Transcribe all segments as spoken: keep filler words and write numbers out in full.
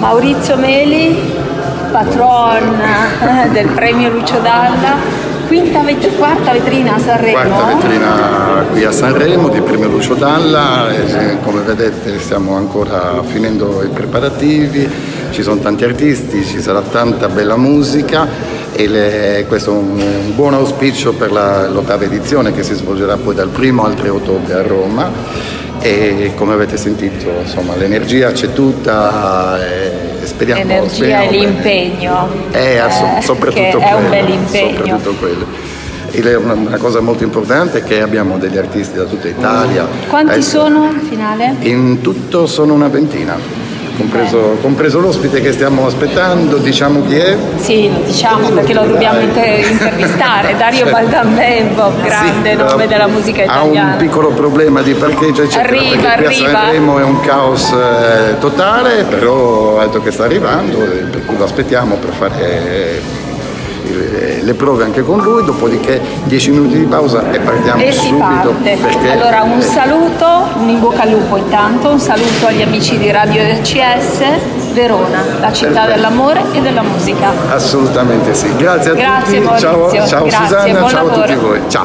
Maurizio Meli, patron del premio Lucio Dalla. Quinta vet- quarta vetrina a Sanremo. Quarta vetrina qui a Sanremo di premio Lucio Dalla, e, come vedete stiamo ancora finendo i preparativi, ci sono tanti artisti, ci sarà tanta bella musica e le, questo è un, un buon auspicio per la, l'ottava edizione che si svolgerà poi dal primo al tre ottobre a Roma. E come avete sentito, insomma, l'energia c'è tutta e speriamo. L'energia speriamo e l'impegno. Eh, eh, soprattutto è quello, un bel impegno. Soprattutto quello. E una, una cosa molto importante è che abbiamo degli artisti da tutta Italia. Quanti eh, sono in finale? In tutto sono una ventina. Compreso, compreso l'ospite che stiamo aspettando, diciamo chi è? Sì, lo diciamo perché lo dobbiamo inter- intervistare, Dario Certo. Baldambembo, grande Sì, nome della musica italiana. Ha un piccolo problema di parcheggio, eccetera, Arriva, perché qui a arriva. Sanremo è un caos eh, totale, però ha detto che sta arrivando, e per cui lo aspettiamo per fare eh, le prove anche con lui, dopodiché dieci minuti di pausa e partiamo E si subito. parte. Perché, allora un saluto, un in bocca al lupo intanto, un saluto agli amici di Radio C S Verona, la città Perfetto. dell'amore e della musica. Assolutamente sì. Grazie a Grazie, tutti. Ciao, Maurizio. ciao Grazie, Susanna, buon ciao lavoro. a tutti voi. Ciao.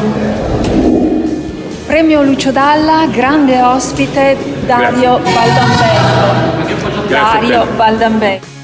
Premio Lucio Dalla, grande ospite Dario Baldambello. Dario Baldambello.